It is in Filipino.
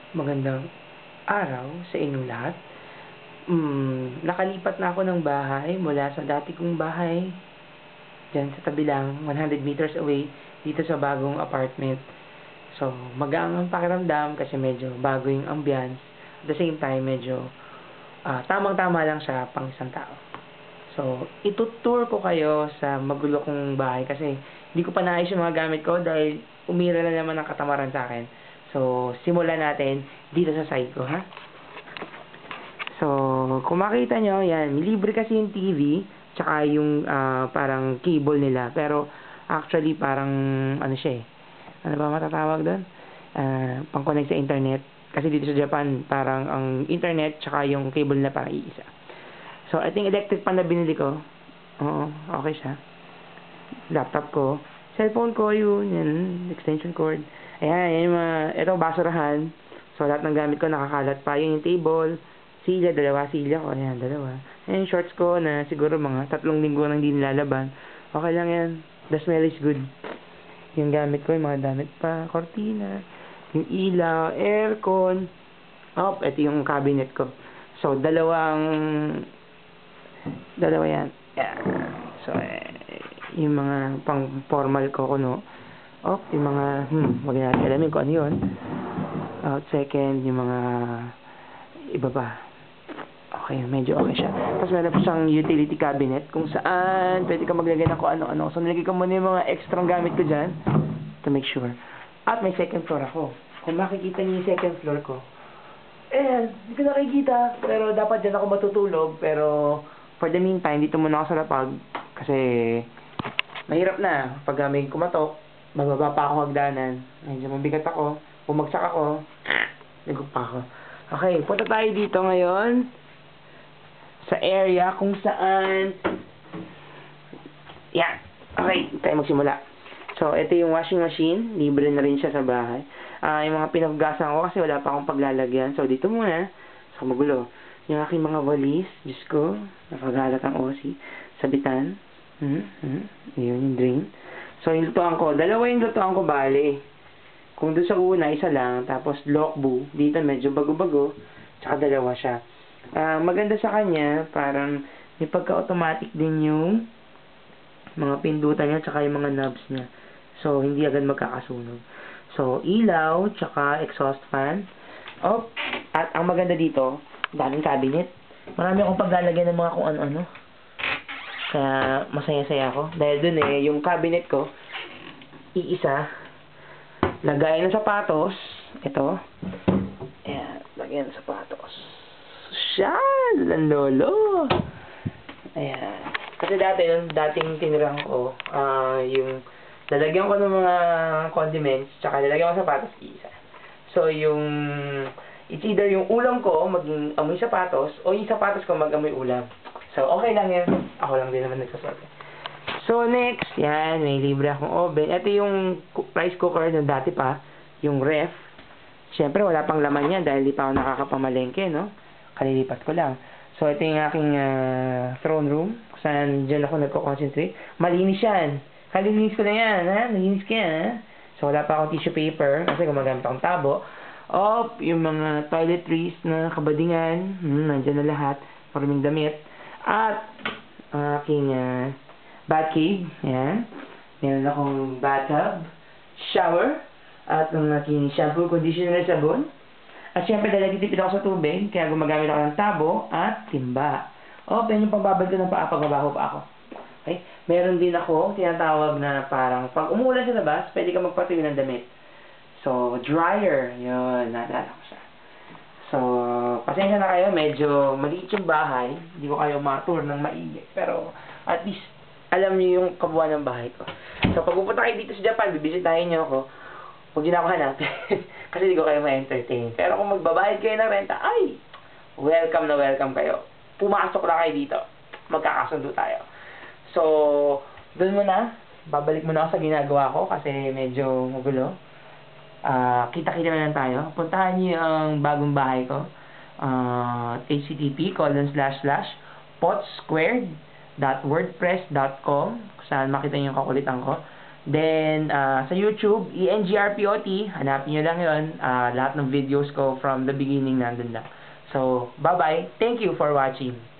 Magandang araw sa inyong lahat. Nakalipat na ako ng bahay mula sa dati kong bahay diyan sa tabi lang, 100 meters away, dito sa bagong apartment. So, magaan ang pakiramdam kasi medyo bago yung ambience. At the same time, medyo tamang-tama lang siya pang isang tao. So, itutour ko kayo sa magulo kong bahay kasi hindi ko pa naayos yung mga gamit ko dahil umira na naman ang katamaran sa akin. So, simulan natin dito sa side ko, ha? So, kung makita nyo, yan, libre kasi yung TV, tsaka yung parang cable nila. Pero, actually, parang, ano siya eh, ano ba matatawag doon? Pang-connect sa internet. Kasi dito sa Japan, parang ang internet, tsaka yung cable na parang iisa. So, I think electric pan na binili ko. Oo, okay siya. Laptop ko. Cellphone ko, yun, extension cord. Ayan, yung mga, ito, basurahan. So, lahat ng gamit ko nakakalat pa. Yung table, silya, dalawa silya ko. Ayan, dalawa. Ayan, shorts ko na siguro mga 3 linggo nang di nilalaban. Okay lang yan. The smell is good. Yung gamit ko, yung mga damit pa, cortina, yung ilaw, aircon. Oh, ito yung cabinet ko. So, dalawa yan. Yeah. So, yung mga pang-formal ko, no? Oh, yung mga, wag natin alamin kung ano yun. Second, yung mga iba pa. Okay, medyo okay siya. Tapos meron pa siyang utility cabinet kung saan pwede ka maglagay ng kung ano-ano. So, nilagay ko muna yung mga extra gamit ko dyan to make sure. At may second floor ako. Kung makikita niyo yung second floor ko, hindi ko nakikita. Pero dapat dyan ako matutulog. Pero, for the meantime, dito muna ako sa lapag. Kasi, mahirap na. Pag may kumatok, bababa pa ako hagdanan. Medyo mabigat ako. Bumagsak ako. Nagug pa ako. Okay, punta tayo dito ngayon. Sa area kung saan... Yan. Okay, tayo magsimula. So, ito yung washing machine. Libre na rin siya sa bahay. Yung mga pinaggasan ko kasi wala pa akong paglalagyan. So, dito muna. So, magulo. Yung aking mga walis. Diyos ko. Nakagalat ang OC. Sabitan. Yun yung drain. So, yung lutuan ko. Dalawa yung lutuan ko, bale. Kung doon sa una, isa lang. Tapos, lokbu. Dito, medyo bago-bago. Tsaka dalawa siya. Maganda sa kanya, parang may pagka-automatic din yung mga pindutan niya tsaka yung mga knobs niya. So, hindi agad magkakasunog. So, ilaw, tsaka exhaust fan. Oh, at ang maganda dito, daming cabinet. Marami akong paglalagyan ng mga kung ano-ano. Kaya, masaya-saya ako. Dahil dun yung cabinet ko, iisa, lagay ng sapatos. Ito. Ayan, lagay ng sapatos. Sosyal! Ang lolo! Ayan. Kasi dating tinirang ko, yung lalagyan ko ng mga condiments, tsaka lalagyan ko sapatos, isa. So, it's either yung ulam ko maging amoy sapatos, o yung sapatos ko mag-amoy ulam. So, okay lang yan. Ako lang din naman nagsasabi. So, next, yan, may libre akong oven. Ito yung rice cooker na dati pa, yung ref. Siyempre, wala pang laman yan dahil di pa ako nakakapamalengke, no? Kalilipat ko lang. So, ito yung aking throne room, kung saan dyan ako nagko-concentrate. Malinis yan. Kalilinis ko na yan, ha? Nalinis ko yan, ha? So, wala pa akong tissue paper kasi gumagamit akong tabo. Yung mga toiletries na kabadingan, nandyan na lahat. Maruming damit. At, ang aking bath cave, yan. Meron akong bathtub, shower, at ang aking shampoo, conditioner, sabon. At syempre, dahil nagtitipid ako sa tubig, kaya gumagamit ako ng tabo at timba. Yan yung pagbabad ko ng paa, pagbabaho pa ako. Okay? Meron din ako, tinatawag na parang, pag umulan sa labas, pwede ka magpatuyo ng damit. So, dryer. Yun, naalala ko siya. So, pasensya na kayo, medyo maliit yung bahay. Hindi ko kayo ma-tour ng maigi. Pero, at least, alam niyo yung kabuuan ng bahay ko. So, pag pupunta kayo dito sa Japan, bibisitahin niyo ako. Huwag niyo na ako hanapin. Kasi hindi ko kayo ma-entertain. Pero kung magbabayad kayo ng renta, ay, welcome na welcome kayo. Pumasok na kayo dito. Magkakasundo tayo. So, doon muna. Babalik muna ako sa ginagawa ko kasi medyo magulo. Kita-kita na lang tayo. Puntahan niyo ang bagong bahay ko. http://potsquared.wordpress.com, saan makita niyo yung kakulitan ko. Then, sa YouTube, ENGRPOT, hanapin nyo lang yun. Lahat ng videos ko from the beginning nandun lang. So, bye-bye. Thank you for watching.